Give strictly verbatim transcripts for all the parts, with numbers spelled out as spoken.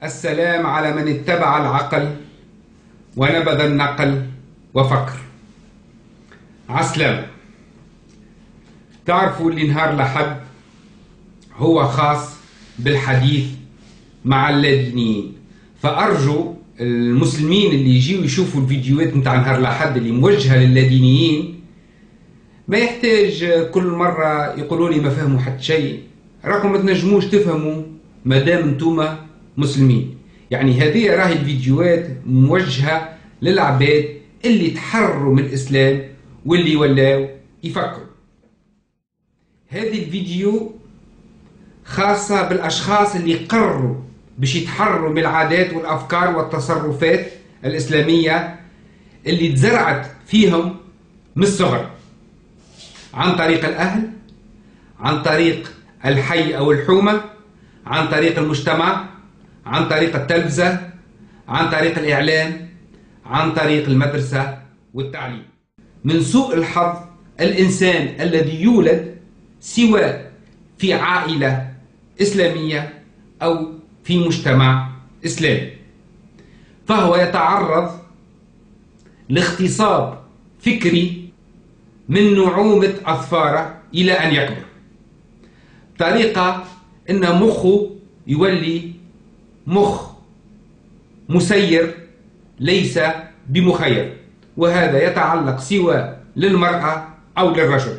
السلام على من اتبع العقل ونبذ النقل وفكر. عسلامة. تعرفوا اللي نهار لحد هو خاص بالحديث مع اللادينيين، فأرجو المسلمين اللي يجيوا يشوفوا الفيديوهات نتاع نهار لحد اللي موجهة للادينيين ما يحتاج كل مرة يقولوا لي ما فهموا حتى شيء، راكم ما تنجموش تفهموا مادام انتوما مسلمين. يعني هذه راهي الفيديوهات موجهة للعباد اللي تحرروا من الإسلام واللي ولاو يفكروا. هذه الفيديو خاصة بالأشخاص اللي قرروا باش يتحرروا من العادات والأفكار والتصرفات الإسلامية اللي تزرعت فيهم من الصغر عن طريق الأهل، عن طريق الحي أو الحومة، عن طريق المجتمع، عن طريق التلفزة، عن طريق الإعلام، عن طريق المدرسة والتعليم. من سوء الحظ الإنسان الذي يولد سواء في عائلة إسلامية أو في مجتمع إسلامي، فهو يتعرض لاغتصاب فكري من نعومة أظفاره إلى أن يكبر، بطريقة أن مخه يولي مخ مسير ليس بمخير، وهذا يتعلق سواء للمرأة أو للرجل.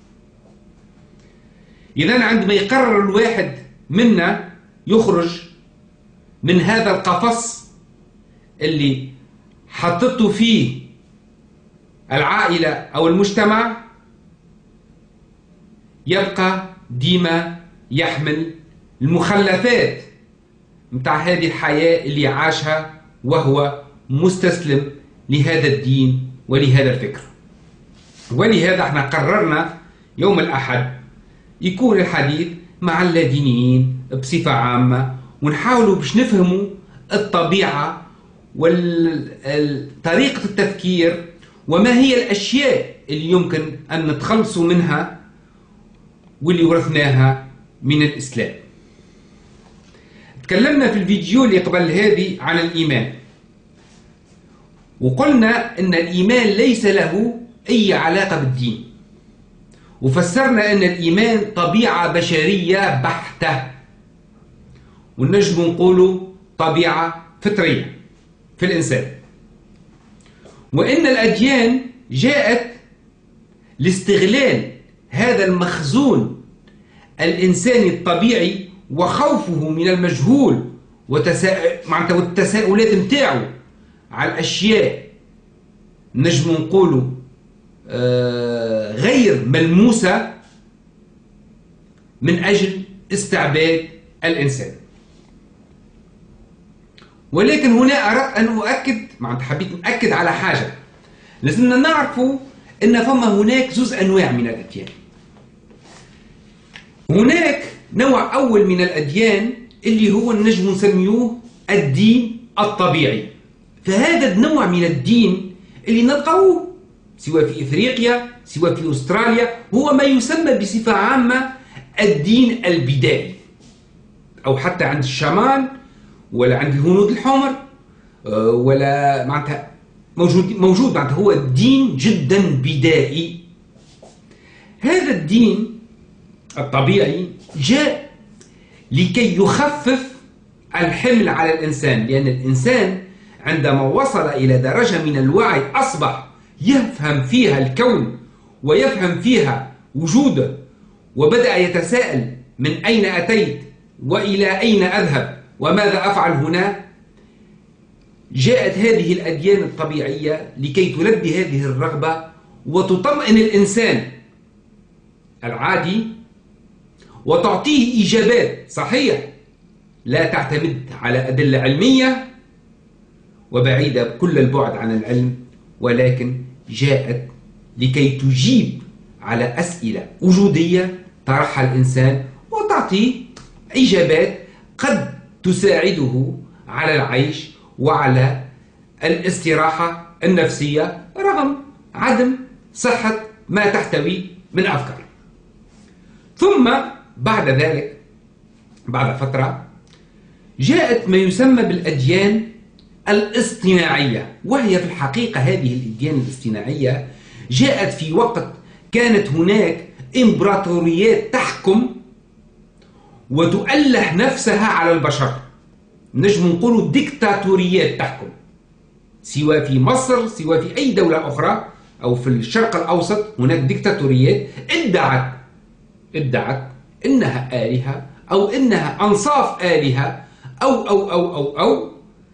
إذن عندما يقرر الواحد منا يخرج من هذا القفص اللي حطته فيه العائلة أو المجتمع، يبقى ديما يحمل المخلفات متاع هذه الحياة اللي عاشها وهو مستسلم لهذا الدين ولهذا الفكر. ولهذا احنا قررنا يوم الأحد يكون الحديث مع اللادينيين بصفة عامة، ونحاولوا باش نفهموا الطبيعة وطريقة التفكير وما هي الأشياء اللي يمكن أن نتخلصوا منها واللي ورثناها من الإسلام. تكلمنا في الفيديو اللي قبل هذه عن الإيمان، وقلنا أن الإيمان ليس له أي علاقة بالدين، وفسرنا أن الإيمان طبيعة بشرية بحتة، ونجم نقوله طبيعة فطرية في الإنسان، وأن الأديان جاءت لاستغلال هذا المخزون الإنساني الطبيعي وخوفه من المجهول والتساؤلات متاعه على الأشياء نجم نقوله غير ملموسة من أجل استعباد الإنسان. ولكن هنا أردت أن أؤكد، معناتها حبيت نأكد على حاجة، لازمنا نعرفوا أن فما هناك زوز أنواع من الأديان. هناك نوع أول من الأديان اللي هو نجم نسميوه الدين الطبيعي، فهذا النوع من الدين اللي نلقاوه سواء في إفريقيا سواء في أستراليا هو ما يسمى بصفة عامة الدين البدائي، أو حتى عند الشمال ولا عند الهنود الحمر ولا معناتها موجود موجود معناتها هو الدين جدا بدائي. هذا الدين الطبيعي جاء لكي يخفف الحمل على الإنسان، لأن الإنسان عندما وصل إلى درجة من الوعي أصبح يفهم فيها الكون ويفهم فيها وجوده، وبدأ يتساءل من أين أتيت وإلى أين أذهب وماذا أفعل هنا. جاءت هذه الأديان الطبيعية لكي تلبي هذه الرغبة وتطمئن الإنسان العادي وتعطيه إجابات صحيح لا تعتمد على أدلة علمية وبعيدة كل البعد عن العلم، ولكن جاءت لكي تجيب على أسئلة وجودية طرحها الإنسان وتعطيه إجابات قد تساعده على العيش وعلى الاستراحة النفسية رغم عدم صحة ما تحتوي من أفكار. ثم بعد ذلك بعد فترة جاءت ما يسمى بالأديان الاصطناعية، وهي في الحقيقة هذه الأديان الاصطناعية جاءت في وقت كانت هناك إمبراطوريات تحكم وتؤله نفسها على البشر، نجم نقول ديكتاتوريات تحكم، سواء في مصر سواء في أي دولة أخرى أو في الشرق الأوسط هناك ديكتاتوريات ادعت ادعت إنها آلهة أو إنها أنصاف آلهة أو أو أو أو أو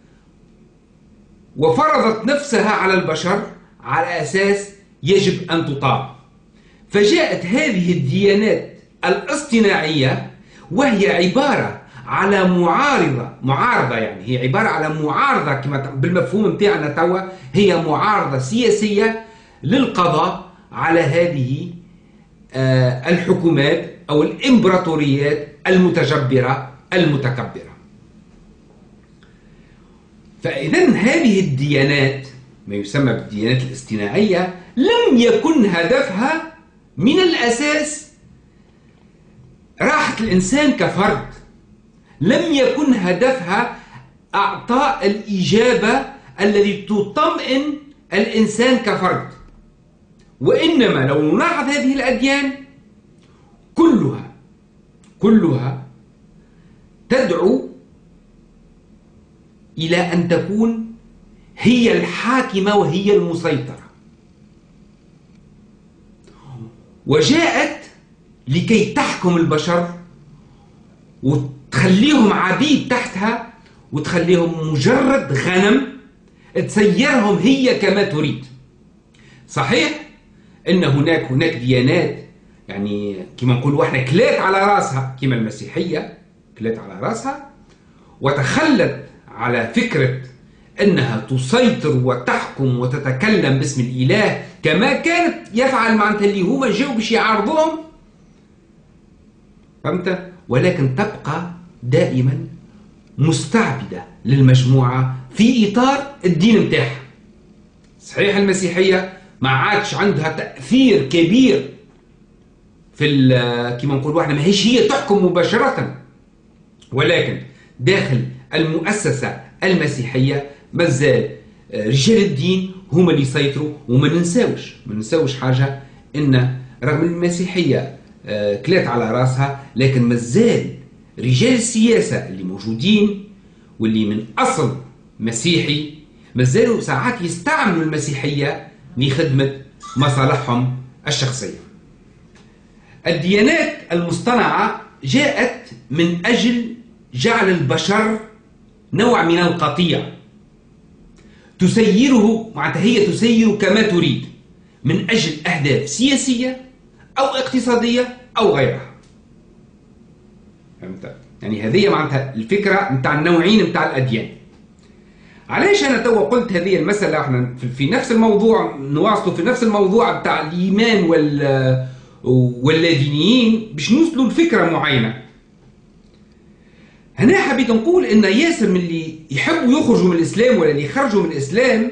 وفرضت نفسها على البشر على أساس يجب أن تطاع. فجاءت هذه الديانات الاصطناعية وهي عبارة على معارضة معارضة يعني هي عبارة على معارضة كما بالمفهوم متاعنا توا، هي معارضة سياسية للقضاء على هذه الحكومات أو الإمبراطوريات المتجبرة المتكبرة. فإذا هذه الديانات ما يسمى بالديانات الاصطناعية لم يكن هدفها من الأساس راحة الإنسان كفرد، لم يكن هدفها أعطاء الإجابة الذي تطمئن الإنسان كفرد، وإنما لو نلاحظ هذه الأديان كلها كلها تدعو إلى أن تكون هي الحاكمة وهي المسيطرة، وجاءت لكي تحكم البشر وتخليهم عبيد تحتها وتخليهم مجرد غنم تسيرهم هي كما تريد. صحيح ان هناك هناك ديانات يعني كما نقولوا احنا كلات على راسها كما المسيحية كلات على راسها وتخلت على فكرة انها تسيطر وتحكم وتتكلم باسم الاله كما كانت يفعل معناتها اللي هما جاوا باش يعارضوهم، فهمت؟ ولكن تبقى دائما مستعبدة للمجموعة في إطار الدين متاعها. صحيح المسيحية ما عادش عندها تأثير كبير في كما نقولوا احنا ماهيش هي تحكم مباشرة، ولكن داخل المؤسسة المسيحية مازال رجال الدين هما اللي يسيطروا. وما ننساوش ما ننساوش حاجة، ان رغم المسيحية كلات على راسها لكن مازال رجال السياسة اللي موجودين واللي من أصل مسيحي مازالوا ساعات يستعملوا المسيحية لخدمة مصالحهم الشخصية. الديانات المصطنعة جاءت من أجل جعل البشر نوع من القطيع تسيره معناتها هي تسير كما تريد من أجل أهداف سياسية أو اقتصادية أو غيرها. فهمت؟ يعني هذه معناتها الفكرة متاع النوعين متاع الأديان. علاش أنا توا قلت هذه المسألة احنا في نفس الموضوع نواصلوا في نفس الموضوع بتاع الإيمان وال واللادينيين باش نوصلوا لفكرة معينة. هنا حبيت نقول إن ياسر من اللي يحبوا يخرجوا من الإسلام ولا اللي يخرجوا من الإسلام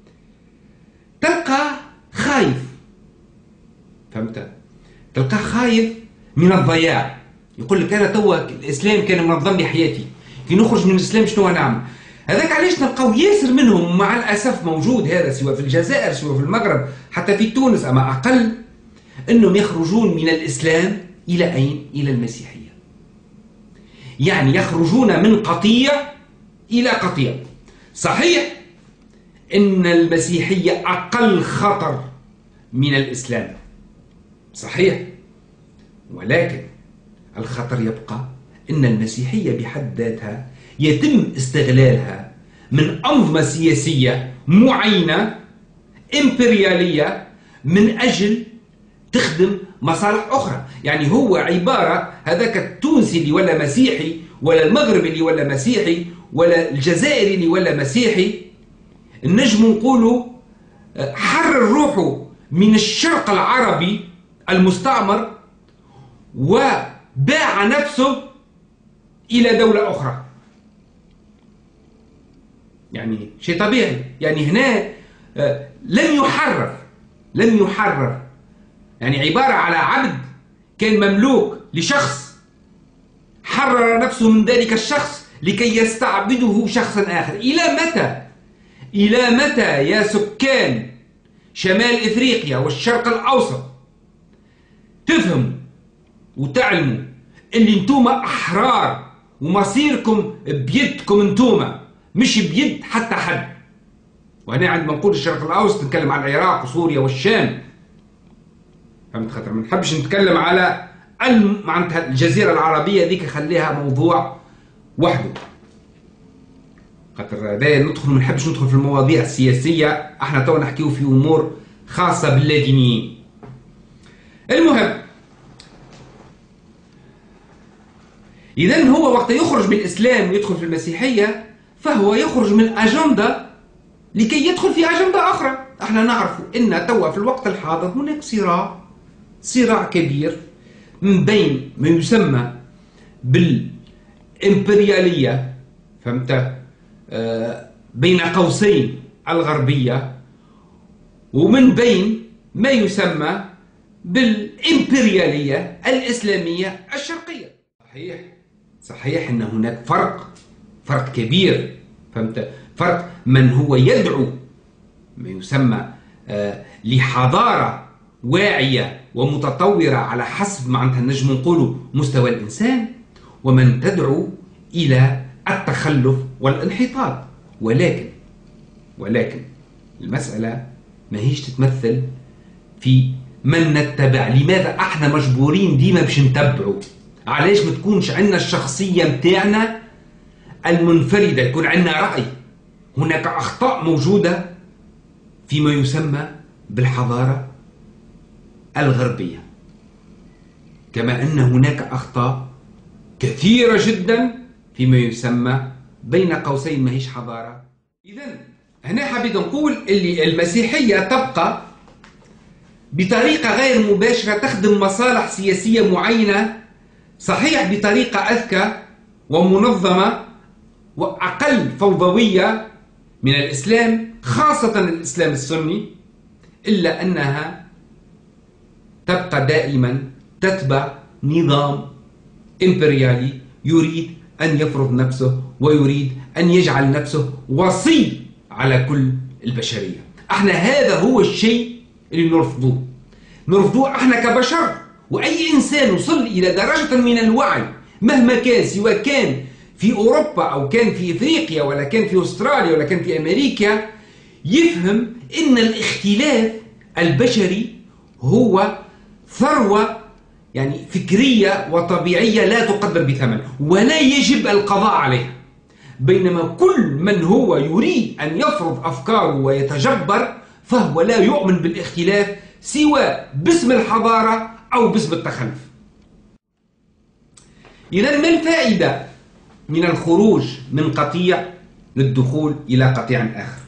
تلقى خايف. فهمت؟ تلقى خايف من الضياع، يقول لك أنا توا الإسلام كان منظم لي حياتي، كي نخرج من الإسلام شنو نعمل؟ هذاك علاش نلقاو ياسر منهم مع الأسف موجود هذا سواء في الجزائر سواء في المغرب حتى في تونس أما أقل، أنهم يخرجون من الإسلام إلى أين؟ إلى المسيحية. يعني يخرجون من قطيع إلى قطيع. صحيح أن المسيحية أقل خطر من الإسلام، صحيح، ولكن الخطر يبقى أن المسيحية بحد ذاتها يتم استغلالها من أنظمة سياسية معينة إمبريالية من أجل تخدم مصالح أخرى. يعني هو عبارة هذاك التونسي اللي ولا مسيحي ولا المغربي اللي ولا مسيحي ولا الجزائري اللي ولا مسيحي نجم نقولوا حرر روحه من الشرق العربي المستعمر وباع نفسه إلى دولة أخرى. يعني شيء طبيعي. يعني هنا لم يحرر لم يحرر يعني عبارة على عبد كان مملوك لشخص، حرر نفسه من ذلك الشخص لكي يستعبده شخصا آخر. إلى متى؟ إلى متى يا سكان شمال إفريقيا والشرق الأوسط تفهموا وتعلموا اللي انتوما أحرار ومصيركم بيدكم انتوما مش بيد حتى حد؟ وهنا عندما نقول الشرق الأوسط نتكلم على العراق وسوريا والشام، فهمت؟ خاطر ما نحبش نتكلم على معناتها الجزيرة العربية ذيك، خليها موضوع وحده، خاطر هذا ندخل ما نحبش ندخل في المواضيع السياسية، احنا تو نحكيو في أمور خاصة باللادينيين. المهم، إذا هو وقت يخرج من الإسلام ويدخل في المسيحية فهو يخرج من أجندة لكي يدخل في أجندة أخرى. احنا نعرف أن توا في الوقت الحاضر هناك صراع صراع كبير من بين ما يسمى بالإمبريالية، فهمت؟ آه بين قوسين الغربية، ومن بين ما يسمى بالإمبريالية الإسلامية الشرقية. صحيح صحيح أن هناك فرق فرق كبير، فهمت؟ فرق من هو يدعو ما يسمى آه لحضارة واعية ومتطورة على حسب معناتها نجم نقولوا مستوى الإنسان، ومن تدعو إلى التخلف والانحطاط. ولكن ولكن المسألة ما هيش تتمثل في من نتبع. لماذا احنا مجبورين ديما باش نتبعوا؟ علاش ما تكونش عندنا الشخصية متاعنا المنفردة، يكون عندنا رأي؟ هناك أخطاء موجودة فيما يسمى بالحضارة الغربية، كما أن هناك أخطاء كثيرة جدا فيما يسمى بين قوسين ماهيش حضارة. إذن هنا حبيت نقول اللي المسيحية تبقى بطريقة غير مباشرة تخدم مصالح سياسية معينة، صحيح بطريقة أذكى ومنظمة وأقل فوضوية من الإسلام، خاصة الإسلام السني، إلا أنها تبقى دائما تتبع نظام إمبريالي يريد أن يفرض نفسه ويريد أن يجعل نفسه وصي على كل البشرية. احنا هذا هو الشيء اللي نرفضوه نرفضوه احنا كبشر. وأي إنسان وصل إلى درجة من الوعي مهما كان، سواء كان في أوروبا أو كان في إفريقيا ولا كان في أستراليا ولا كان في أمريكا، يفهم إن الاختلاف البشري هو ثروة يعني فكرية وطبيعية لا تقدر بثمن ولا يجب القضاء عليها. بينما كل من هو يريد أن يفرض أفكاره ويتجبر فهو لا يؤمن بالاختلاف سواء باسم الحضارة أو باسم التخلف. إذن ما الفائدة من الخروج من قطيع للدخول إلى قطيع آخر؟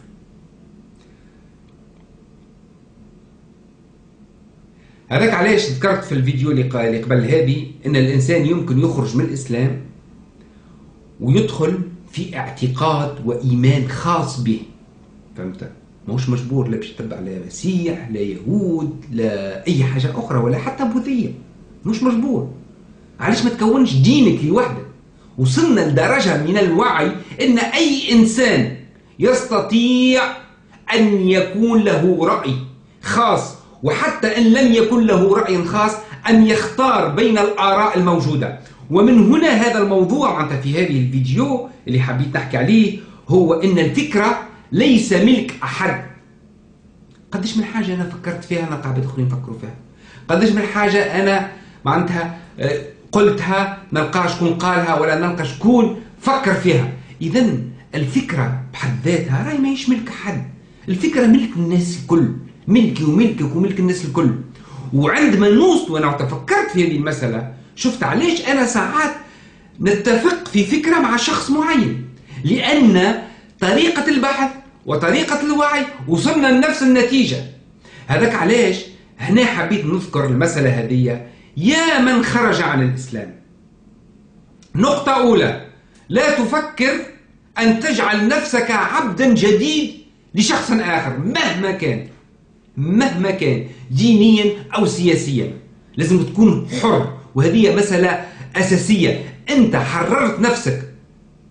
هذاك علاش ذكرت في الفيديو اللي قبل هذه أن الإنسان يمكن يخرج من الإسلام ويدخل في اعتقاد وإيمان خاص به، فهمت؟ ماهوش مجبور لا باش يتبع لا مسيح لا يهود لا أي حاجة أخرى ولا حتى بوذية، مش مجبور. علاش ما تكونش دينك لوحدك؟ وصلنا لدرجة من الوعي أن أي إنسان يستطيع أن يكون له رأي خاص، وحتى أن لم يكن له رأي خاص أن يختار بين الآراء الموجودة. ومن هنا هذا الموضوع معناتها في هذه الفيديو اللي حبيت نحكي عليه، هو أن الفكرة ليس ملك أحد. قديش من حاجة أنا فكرت فيها أنا قاعد آخرين يفكروا فيها، قديش من حاجة أنا معناتها قلتها نلقى شكون قالها ولا نلقى شكون فكر فيها. إذن الفكرة بحد ذاتها راهي ماهيش ملك أحد، الفكرة ملك الناس الكل، ملكي وملكك وملك الناس الكل. وعندما نوصل وأنا تفكرت في هذه المسألة شفت علاش أنا ساعات نتفق في فكرة مع شخص معين، لأن طريقة البحث وطريقة الوعي وصلنا لنفس النتيجة. هذاك علاش هنا حبيت نذكر المسألة هذه. يا من خرج عن الإسلام، نقطة أولى، لا تفكر أن تجعل نفسك عبدا جديد لشخص آخر مهما كان مهما كان دينيا أو سياسيا. لازم تكون حر، وهذه مسألة أساسية. أنت حررت نفسك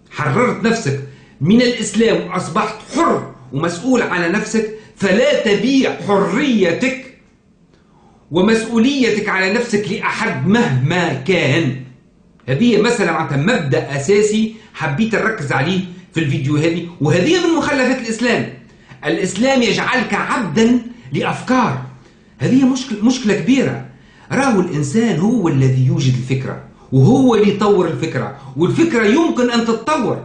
حررت نفسك من الإسلام وأصبحت حر ومسؤول على نفسك، فلا تبيع حريتك ومسؤوليتك على نفسك لأحد مهما كان. هذه مثلا معناتها مبدأ أساسي حبيت نركز عليه في الفيديو هذه، وهذه من مخلفات الإسلام. الإسلام يجعلك عبدا لأفكار. هذه مشكلة, مشكلة كبيرة. راهو الإنسان هو الذي يوجد الفكرة وهو اللي يطور الفكرة، والفكرة يمكن أن تتطور.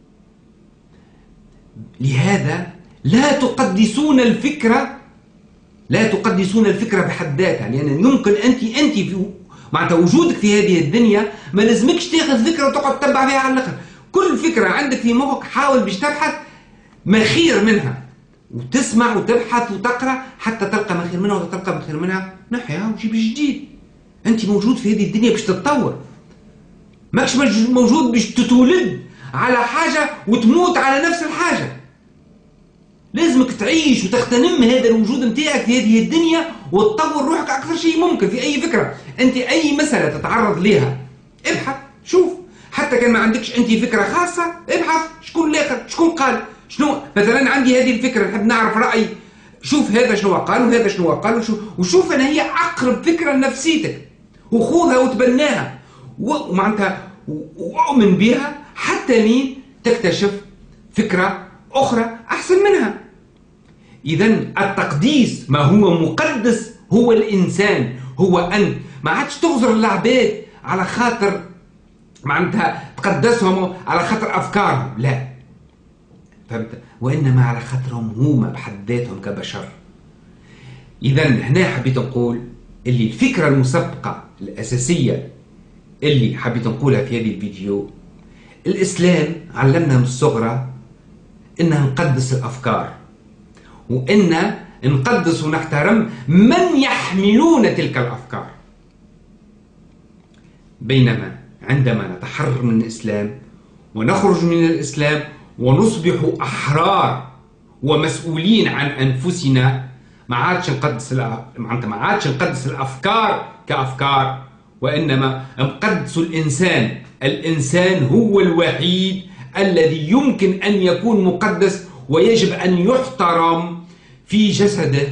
لهذا لا تقدسون الفكرة لا تقدسون الفكرة بحد ذاتها، لأن يمكن أنت أنت في معناتها وجودك في هذه الدنيا ما لازمكش تاخذ فكرة وتقعد تتبع فيها على الآخر. كل فكرة عندك في مخك حاول باش تبحث ما خير منها، وتسمع وتبحث وتقرأ حتى تلقى ما خير منها، وتلقى ما خير منها نحيها وجيب جديد. أنت موجود في هذه الدنيا باش تتطور، ماكش موجود باش تتولد على حاجة وتموت على نفس الحاجة. لازمك تعيش وتغتنم هذا الوجود نتاعك في هذه الدنيا وتطور روحك أكثر شيء ممكن في أي فكرة. أنت أي مسألة تتعرض لها ابحث، شوف، حتى كان ما عندكش أنت فكرة خاصة ابحث شكون الآخر، شكون قال شنو. مثلا عندي هذه الفكرة نحب نعرف رأي، شوف هذا شنو قال وهذا شنو قال وشوف, وشوف أنا هي أقرب فكرة لنفسيتك وخذها وتبناها ومعناتها وأؤمن بها حتى لين تكتشف فكرة أخرى أحسن منها. إذا التقديس ما هو مقدس هو الإنسان، هو أنت. ما عادش تغزر العباد على خاطر معناتها تقدسهم على خاطر أفكارهم، لا، فهمت؟ وإنما على خاطرهم هما بحد ذاتهم كبشر. إذا هنا حبيت نقول اللي الفكرة المسبقة الأساسية اللي حبيت نقولها في هذه الفيديو، الإسلام علمنا من الصغرى إنها نقدس الأفكار، وإن نقدس ونحترم من يحملون تلك الأفكار. بينما عندما نتحرر من الإسلام ونخرج من الإسلام ونصبح أحرار ومسؤولين عن أنفسنا، ما عادش نقدس ما عادش نقدس الأفكار كأفكار، وإنما نقدس الإنسان. الإنسان هو الوحيد الذي يمكن أن يكون مقدس ويجب أن يحترم في جسده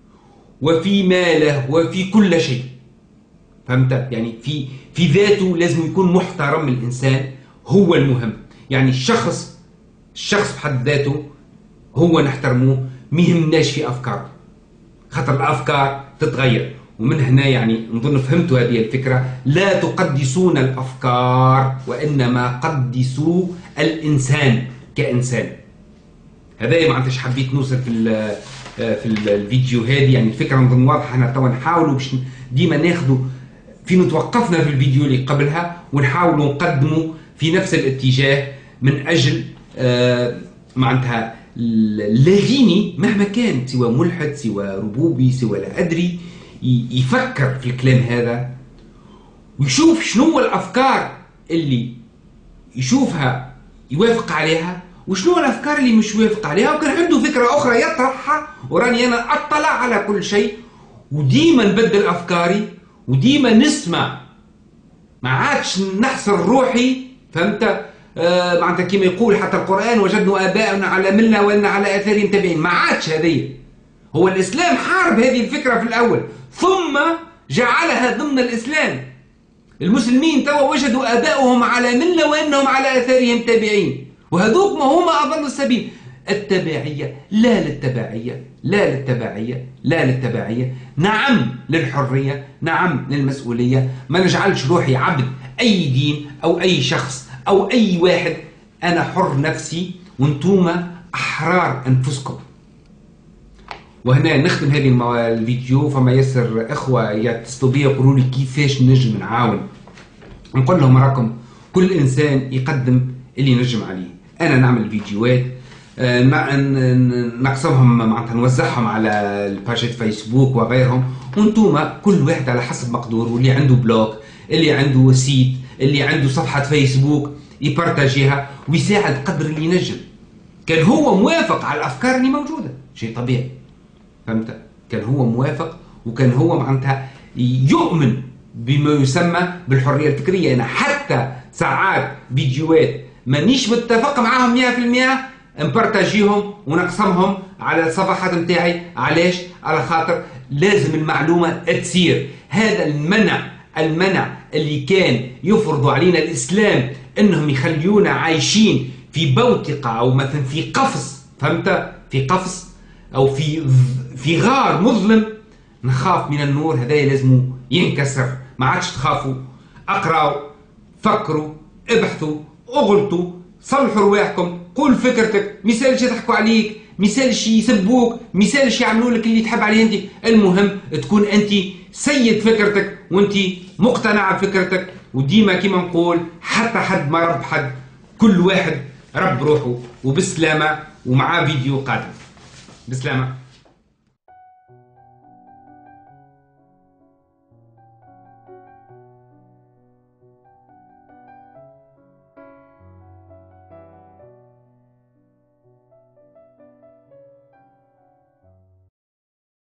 وفي ماله وفي كل شيء. فهمت؟ يعني في في ذاته لازم يكون محترم. الإنسان هو المهم، يعني الشخص الشخص بحد ذاته هو نحترموه، ما يهمناش في أفكاره، خاطر الأفكار تتغير. ومن هنا يعني نظن فهمتوا هذه الفكرة. لا تقدسون الأفكار وإنما قدسوا الإنسان كإنسان. هذا ما عندش حبيت نوصل في في الفيديو هذه، يعني الفكرة نظن واضحة. احنا توا نحاولوا باش ديما ناخذوا فين توقفنا في الفيديو اللي قبلها ونحاولوا نقدموا في نفس الاتجاه من أجل آه معناتها لا ديني مهما كان، سواء ملحد سواء ربوبي سواء لا أدري، يفكر في الكلام هذا ويشوف شنو الأفكار اللي يشوفها يوافق عليها وشنو الأفكار اللي مش يوافق عليها، وكان عنده فكرة أخرى يطرحها. وراني أنا أطلع على كل شيء وديما نبدل أفكاري وديما نسمع، ما عادش نحصر روحي. فهمت؟ آه معناتها كما يقول حتى القرآن وجدنا آباءنا على ملة وإن على آثارهم تابعين. ما عادش هذه. هو الإسلام حارب هذه الفكرة في الأول ثم جعلها ضمن الإسلام. المسلمين توا وجدوا آباءهم على ملة وإنهم على آثارهم تابعين، وهذوك ما هما أضل السبيل. التبعية لا للتبعية، لا للتبعية، لا للتبعية، نعم للحرية، نعم للمسؤولية. ما نجعلش روحي عبد أي دين أو أي شخص أو أي واحد. أنا حر نفسي وانتوما أحرار أنفسكم. وهنا نختم هذه الفيديو. فما ياسر إخوة يتصلوا بي يقولوا لي كيفاش نجم نعاون. نقول لهم راكم كل إنسان يقدم اللي نجم عليه. أنا نعمل فيديوهات نقسمهم معناتها نوزعهم على الباجات فيسبوك وغيرهم، وانتوما كل واحد على حسب مقدوره. اللي عنده بلوج، اللي عنده سيت، اللي عنده صفحة فيسبوك يبارتاجيها ويساعد قدر اللي ينجم. كان هو موافق على الأفكار اللي موجودة شيء طبيعي. فهمت؟ كان هو موافق وكان هو معناتها يؤمن بما يسمى بالحرية الفكرية. أنا حتى ساعات فيديوهات مانيش متفق معاهم مية بالمية نبارتاجيهم ونقسمهم على الصفحات نتاعي. علاش؟ على خاطر لازم المعلومة تسير. هذا المنع المنع اللي كان يفرض علينا الإسلام انهم يخليونا عايشين في بوتقة او مثلا في قفص، فهمت؟ في قفص او في في غار مظلم، نخاف من النور هذا لازم ينكسر. ما عادش تخافوا، اقراوا، فكروا، ابحثوا، اغلطوا، صلحوا رواحكم، قول فكرتك، مثالش يضحكوا عليك، مثالش يسبوك، مثالش يعملوا لك اللي تحب عليه انت. المهم تكون انت سيد فكرتك وانت مقتنع بفكرتك. وديما كيما نقول حتى حد ما رب حد، كل واحد رب روحه. وبسلامة، ومعاه فيديو قادم. بسلامة.